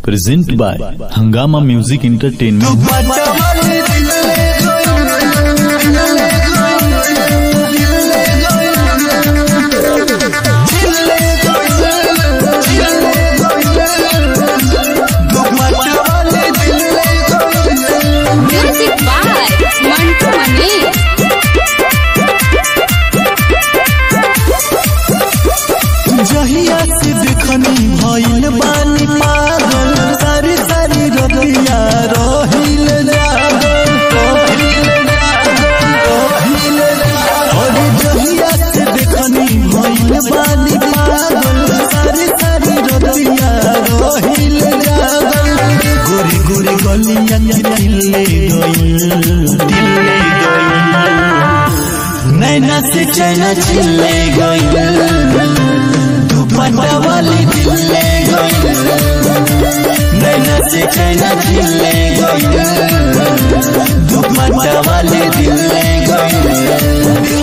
Present by Hungama music entertainment. जहिया से देखनी भइल बानी पागल, सारी सारी रतिया रहिल जागल। और जहिया से देखनी भइल बानी पागल, सारी सारी रतिया रहिल जागल। गोरी गोरी गलिया दिले गइल, नैना से चैना छिले गइल, दुपट्टा वाली दिले गइल, नैना से चैना छिले गइल, दुपट्टा वाली दिले गइल।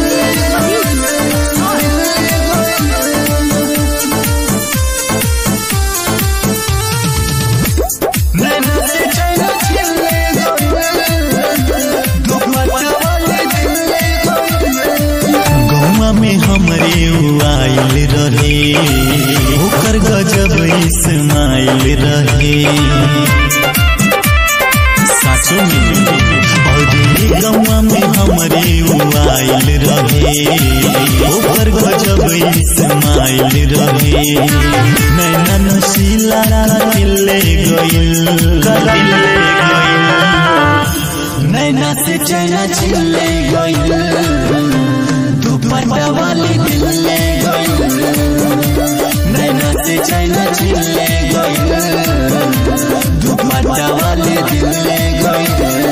में हमरे आइल रहे, ओकर गजब इस्माइल रहे। साचो में गौवा में हमरे आइल रहे, ओकर गजब इस्माइल रहे। नैना नशीला दिले गइल, नैना से चैना छिले गइल, दुपट्टा वाली दिले गइल, नैना से चैना छिले गइल, दुपट्टा वाली दिले गइल।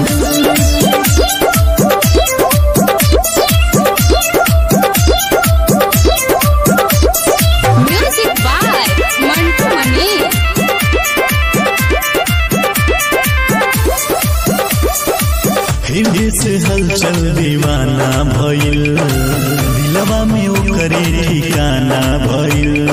Music by Mantu Mani. हृदय से हलचल दीवाना भइल, दिलवा में ओकरे ठिकाना भइल।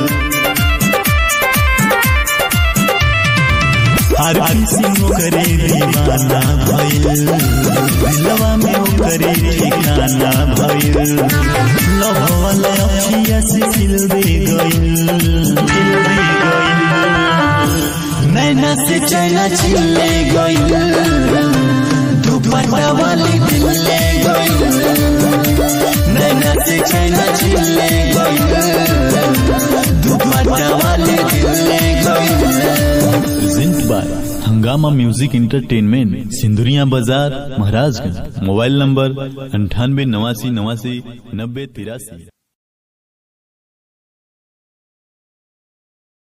हर किसी ओकरे दीवाना भइल, दिलवा में ओकरे ठिकाना भइल। लव वाला अखिया से खिलबे गइल, नैना से चैना छिले गइल, दुपट्टा वाली दिले गइल, नैना से चैना छिले गइल, दुपट्टा वाली दिले गइल। Present by Hungama music entertainment, Sinduria Bazar, Maharajganj. Mobile number 98 89 89 90 83।